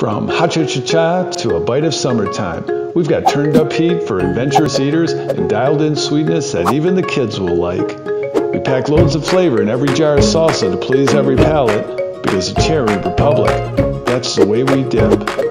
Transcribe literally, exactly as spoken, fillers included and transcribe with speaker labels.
Speaker 1: From ha-cha-cha-cha to a bite of summertime, we've got turned up heat for adventurous eaters and dialed in sweetness that even the kids will like. We pack loads of flavor in every jar of salsa to please every palate, because the Cherry Republic, that's the way we dip.